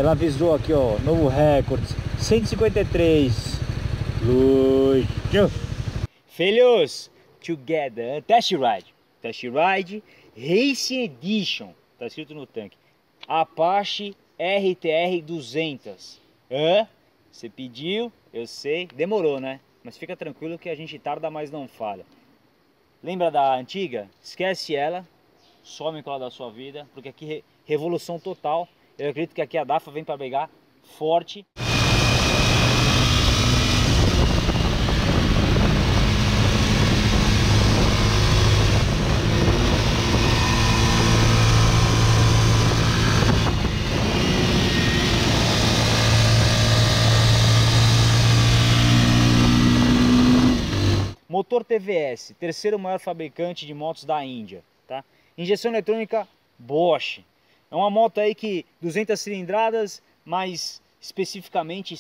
Ela avisou aqui, ó, novo recorde, 153. Luxo. Filhos, together, test ride, Racing Edition, tá escrito no tanque, Apache RTR 200. Você pediu, eu sei, demorou, né? Mas fica tranquilo que a gente tarda, mas não falha. Lembra da antiga? Esquece ela, some com ela da sua vida, porque aqui revolução total. Eu acredito que aqui a DAFA vem para brigar forte. Motor TVS, terceiro maior fabricante de motos da Índia, tá? Injeção eletrônica Bosch. É uma moto aí que 200 cilindradas, mais especificamente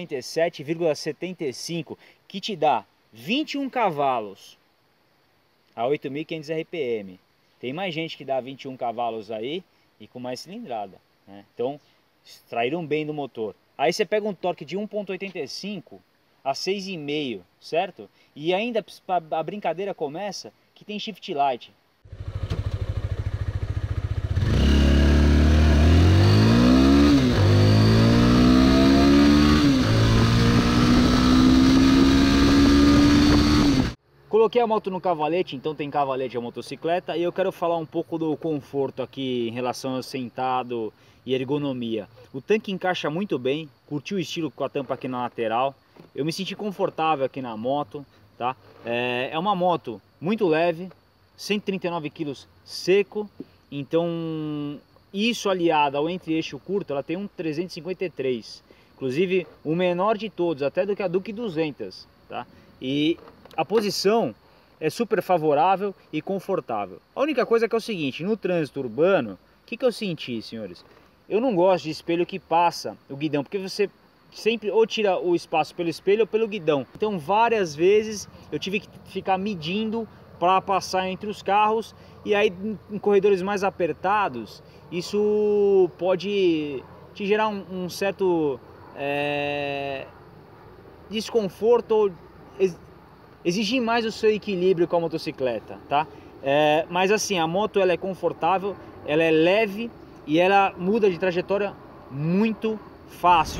197,75, que te dá 21 cavalos a 8.500 RPM. Tem mais gente que dá 21 cavalos aí e com mais cilindrada, né? Então, extraíram bem do motor. Aí você pega um torque de 1.85 a 6,5, certo? E ainda a brincadeira começa que tem shift light. Coloquei a moto no cavalete, então tem cavalete a motocicleta, e eu quero falar um pouco do conforto aqui em relação ao sentado e ergonomia. O tanque encaixa muito bem, curti o estilo com a tampa aqui na lateral, eu me senti confortável aqui na moto, tá? É uma moto muito leve, 139 kg seco, então isso aliado ao entre-eixo curto, ela tem um 353, inclusive o menor de todos, até do que a Duke 200, tá? E a posição é super favorável e confortável. A única coisa é que é o seguinte, no trânsito urbano, o que eu senti, senhores? Eu não gosto de espelho que passa o guidão, porque você sempre ou tira o espaço pelo espelho ou pelo guidão. Então várias vezes eu tive que ficar medindo para passar entre os carros, e aí em corredores mais apertados, isso pode te gerar um certo desconforto ou exigir mais o seu equilíbrio com a motocicleta, tá? Mas assim, a moto ela é confortável, ela é leve e ela muda de trajetória muito fácil.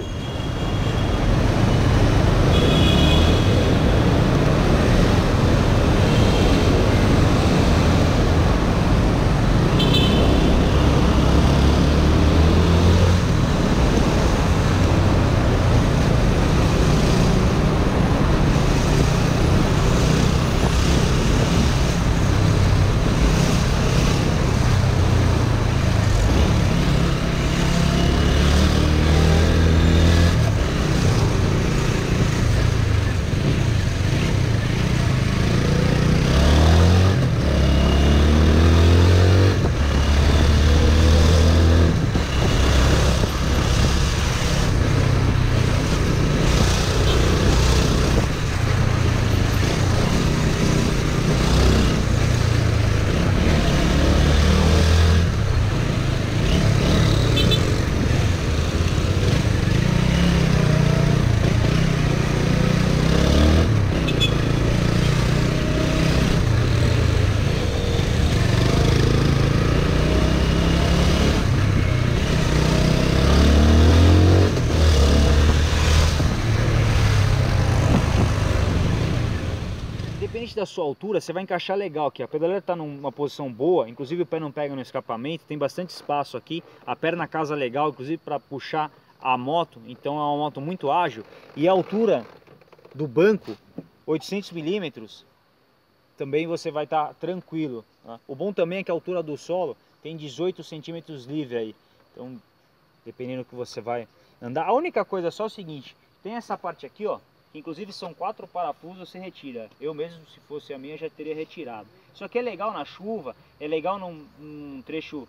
Independente da sua altura, você vai encaixar legal aqui. A pedaleira está numa posição boa, inclusive o pé não pega no escapamento, tem bastante espaço aqui, a perna casa legal, inclusive para puxar a moto, então é uma moto muito ágil. E a altura do banco, 800 milímetros, também você vai estar tranquilo, tá? O bom também é que a altura do solo tem 18 centímetros livre aí, então dependendo do que você vai andar. A única coisa é só o seguinte, tem essa parte aqui, ó, que inclusive são 4 parafusos, você retira. Eu mesmo, se fosse a minha, já teria retirado. Isso aqui é legal na chuva, é legal num trecho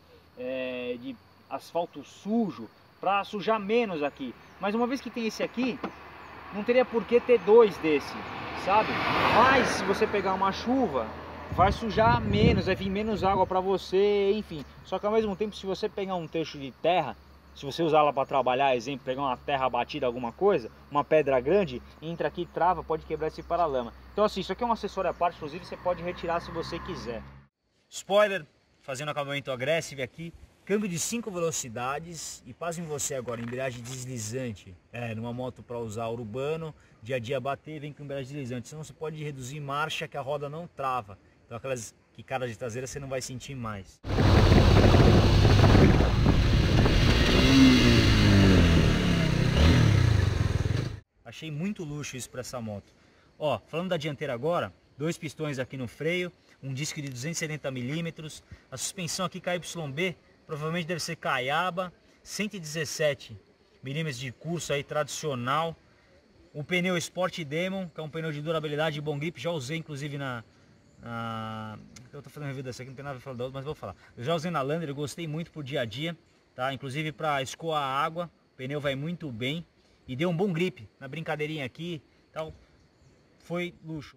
de asfalto sujo, para sujar menos aqui. Mas uma vez que tem esse aqui, não teria por que ter dois desse, sabe? Mas se você pegar uma chuva, vai sujar menos, vai vir menos água para você, enfim. Só que ao mesmo tempo, se você pegar um trecho de terra, se você usar ela para trabalhar, exemplo, pegar uma terra batida, alguma coisa, uma pedra grande, entra aqui, trava, pode quebrar esse paralama. Então assim, isso aqui é um acessório à parte, inclusive você pode retirar se você quiser. Spoiler, fazendo acabamento agressivo aqui, câmbio de 5 velocidades e pasmem você agora, embreagem deslizante, numa moto para usar urbano, dia a dia bater, vem com embreagem deslizante, senão você pode reduzir marcha que a roda não trava, então aquelas quicadas de traseira você não vai sentir mais. Achei muito luxo isso para essa moto. Ó, falando da dianteira agora, 2 pistões aqui no freio, um disco de 270 mm, a suspensão aqui KYB, provavelmente deve ser Caiaba, 117 mm de curso aí tradicional, o pneu Sport Demon, que é um pneu de durabilidade e bom grip, já usei inclusive eu tô fazendo review dessa aqui, não tem nada a falar da outra, mas vou falar. Eu já usei na Lander, eu gostei muito pro dia a dia, tá? Inclusive para escoar a água, o pneu vai muito bem e deu um bom grip na brincadeirinha aqui, tal. Foi luxo.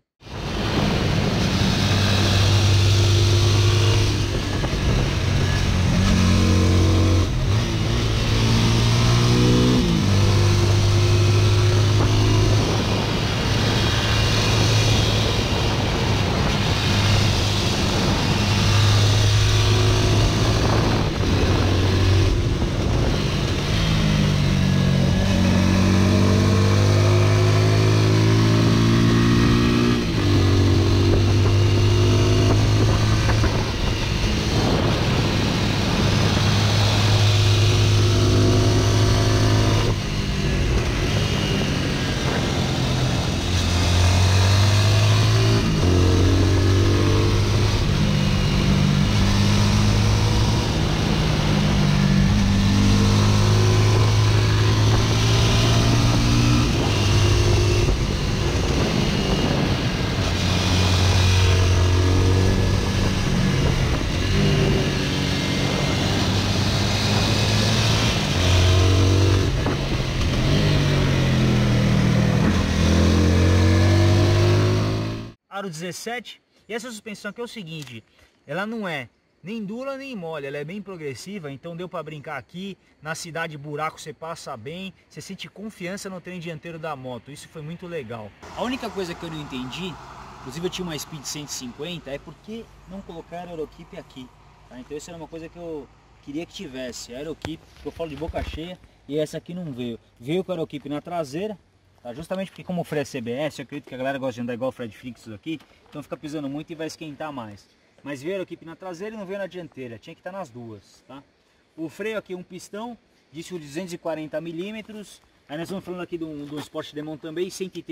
Aro 17, e essa suspensão aqui é o seguinte, ela não é nem dura nem mole, ela é bem progressiva, então deu para brincar aqui, na cidade buraco você passa bem, você sente confiança no trem dianteiro da moto, isso foi muito legal. A única coisa que eu não entendi, inclusive eu tinha uma Speed 150, é porque não colocaram a Aerokeep aqui, tá? Então isso era uma coisa que eu queria que tivesse, a Aerokeep, que eu falo de boca cheia, e essa aqui não veio. Veio com a Aerokeep na traseira, tá? Justamente porque como o freio é CBS, eu acredito que a galera gosta de andar igual o Fred Fixos aqui, então fica pisando muito e vai esquentar mais. Mas veio a Aerokeep na traseira e não veio na dianteira, tinha que estar nas duas, tá? O freio aqui um pistão, disco de 240 mm, aí nós estamos falando aqui do Sport Demon também,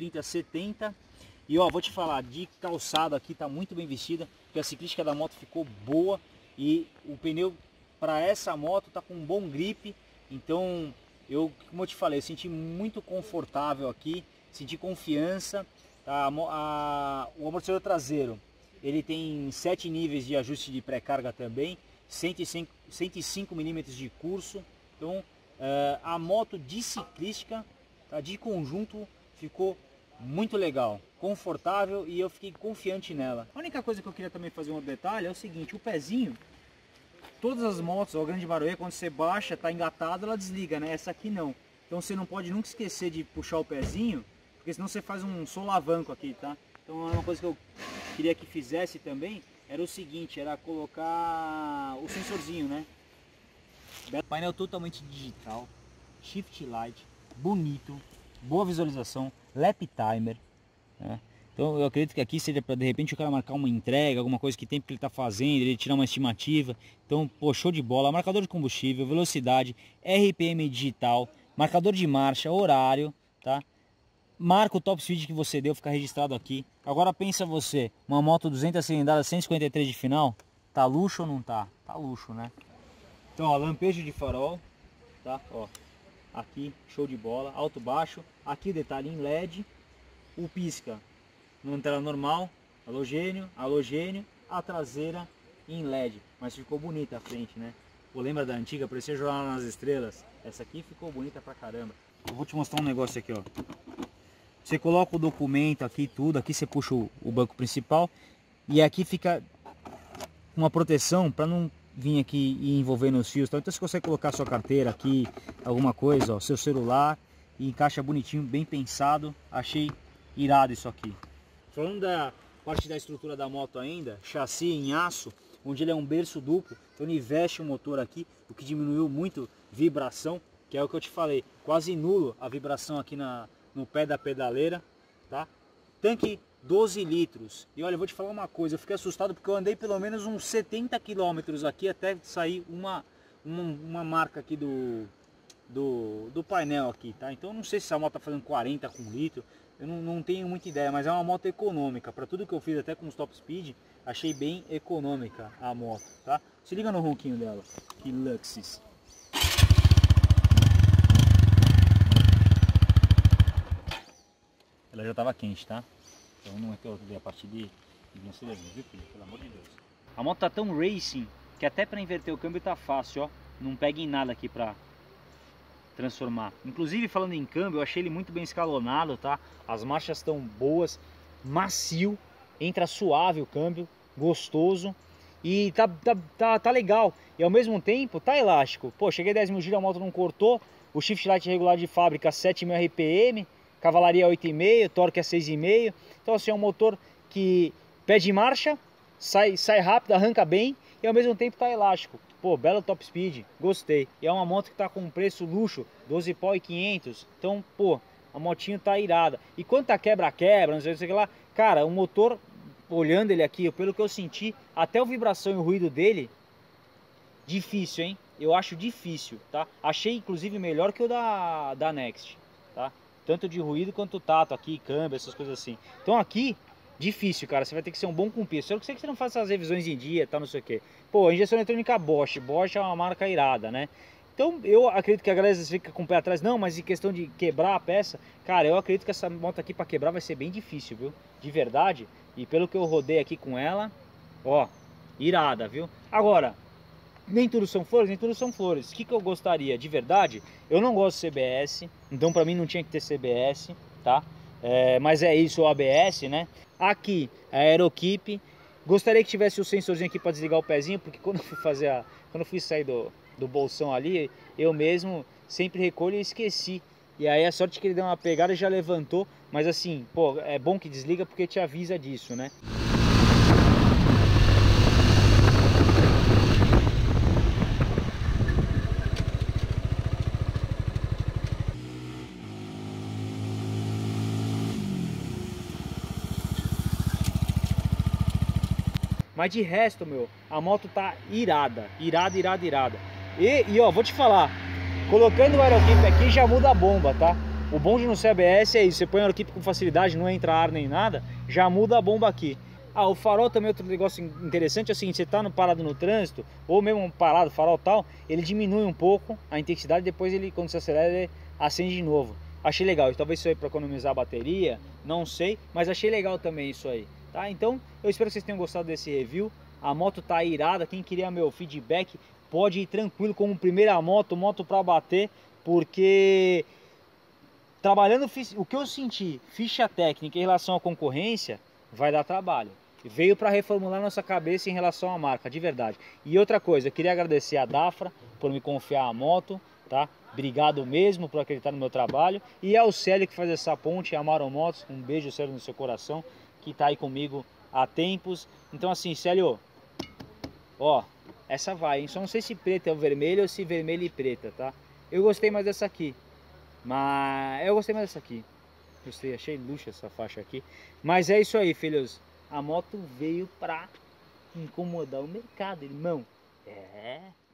130/70. E ó, vou te falar, de calçado aqui tá muito bem vestida, porque a ciclística da moto ficou boa e o pneu para essa moto tá com um bom grip, então como eu te falei, eu senti muito confortável aqui, senti confiança, tá? O amortecedor traseiro, ele tem 7 níveis de ajuste de pré-carga também, 105 mm de curso, então a moto de ciclística, tá, de conjunto, ficou muito legal, confortável e eu fiquei confiante nela. A única coisa que eu queria também fazer um detalhe é o seguinte, o pezinho, todas as motos, a grande maioria, quando você baixa, tá engatado, ela desliga, né? Essa aqui não. Então você não pode nunca esquecer de puxar o pezinho, porque senão você faz um solavanco aqui, tá? Então uma coisa que eu queria que fizesse também, era o seguinte, era colocar o sensorzinho, né? Painel totalmente digital, shift light, bonito, boa visualização, lap timer, né? Então eu acredito que aqui seja para de repente o cara marcar uma entrega, alguma coisa que tempo que ele está fazendo, ele tirar uma estimativa. Então, pô, show de bola, marcador de combustível, velocidade, RPM digital, marcador de marcha, horário, tá? Marca o top speed que você deu, fica registrado aqui. Agora pensa você, uma moto 200 cilindradas, 153 de final, tá luxo ou não tá? Tá luxo, né? Então, ó, lampejo de farol, tá? Ó, aqui, show de bola, alto baixo, aqui detalhe em LED, o pisca numa tela normal, halogênio, a traseira em LED, mas ficou bonita a frente, né? Pô, lembra da antiga, parecia Jornada nas Estrelas? Essa aqui ficou bonita pra caramba. Eu vou te mostrar um negócio aqui, ó. Você coloca o documento aqui, tudo, aqui você puxa o banco principal e aqui fica uma proteção para não vir aqui e envolver nos fios, então você consegue colocar sua carteira aqui, alguma coisa, ó, seu celular, e encaixa bonitinho, bem pensado. Achei irado isso aqui. Falando da parte da estrutura da moto ainda, chassi em aço, onde ele é um berço duplo, então ele veste o motor aqui, o que diminuiu muito vibração, que é o que eu te falei, quase nulo a vibração aqui no pé da pedaleira, tá? Tanque 12 litros. E olha, eu vou te falar uma coisa, eu fiquei assustado porque eu andei pelo menos uns 70 quilômetros aqui até sair uma marca aqui do painel aqui, tá? Então eu não sei se essa moto tá fazendo 40 com litro, eu não tenho muita ideia, mas é uma moto econômica. Para tudo que eu fiz, até com os top speed, achei bem econômica a moto, tá? Se liga no ronquinho dela, que Luxus. Ela já estava quente, tá? Então não é que eu dei a partir de não sei, viu, filho? Pelo amor de Deus. A moto tá tão racing que até para inverter o câmbio tá fácil, ó. Não pega em nada aqui para transformar. Inclusive, falando em câmbio, eu achei ele muito bem escalonado, tá? As marchas estão boas, macio, entra suave o câmbio, gostoso e tá legal. E ao mesmo tempo tá elástico. Pô, cheguei a 10 mil giros, a moto não cortou. O shift light regular de fábrica 7.000 RPM, cavalaria 8,5, torque é 6,5. Então assim, é um motor que pede marcha, sai rápido, arranca bem e ao mesmo tempo tá elástico. Pô, belo top speed, gostei. E é uma moto que tá com preço luxo, 12 pau e 500. Então, pô, a motinho tá irada. E quanto tá quebra-quebra, não sei o que lá, cara, o motor, olhando ele aqui, pelo que eu senti, até a vibração e o ruído dele, difícil, hein? Eu acho difícil, tá? Achei inclusive melhor que o da Next, tá? Tanto de ruído quanto tato aqui, câmbio, essas coisas assim. Então aqui, difícil, cara. Você vai ter que ser um bom cumpista. Eu sei que você não faça as revisões em dia, tal, não sei o que. Pô, injeção eletrônica Bosch. Bosch é uma marca irada, né? Então eu acredito que a galera fica com o pé atrás. Não, mas em questão de quebrar a peça, cara, eu acredito que essa moto aqui para quebrar vai ser bem difícil, viu? De verdade. E pelo que eu rodei aqui com ela, ó, irada, viu? Agora, nem tudo são flores, nem tudo são flores. O que eu gostaria de verdade? Eu não gosto de CBS, então para mim não tinha que ter CBS, tá? Mas é isso, o ABS, né? Aqui, a Aerokeep. Gostaria que tivesse o sensorzinho aqui para desligar o pezinho, porque quando eu fui quando eu fui sair do bolsão ali, eu mesmo sempre recolho e esqueci. E aí a sorte que ele deu uma pegada e já levantou, mas assim, pô, é bom que desliga porque te avisa disso, né? Mas de resto, meu, a moto tá irada, irada. E ó, vou te falar, colocando o Aerokeep aqui já muda a bomba, tá? O bom de não ser ABS é isso, você põe o Aerokeep com facilidade, não entra ar nem nada, já muda a bomba aqui. Ah, o farol também é outro negócio interessante, assim, você tá parado no trânsito, ou mesmo parado, farol tal, ele diminui um pouco a intensidade, depois ele, quando você acelera, ele acende de novo. Achei legal, talvez isso aí para economizar a bateria, não sei, mas achei legal também isso aí. Tá? Então, eu espero que vocês tenham gostado desse review. A moto tá irada, quem queria meu feedback pode ir tranquilo como primeira moto para bater, porque trabalhando o que eu senti, ficha técnica em relação à concorrência, vai dar trabalho. Veio para reformular nossa cabeça em relação à marca, de verdade. E outra coisa, eu queria agradecer a Dafra por me confiar a moto, tá? Obrigado mesmo por acreditar no meu trabalho. E ao Célio que faz essa ponte, Amaro Motos, um beijo, Célio, no seu coração, que tá aí comigo há tempos. Então assim, Célio, ó, essa vai, hein? Só não sei se preta é o vermelho ou se vermelho e preta, tá? Eu gostei mais dessa aqui. Mas eu gostei mais dessa aqui. Gostei, achei luxo essa faixa aqui. Mas é isso aí, filhos. A moto veio pra incomodar o mercado, irmão. É.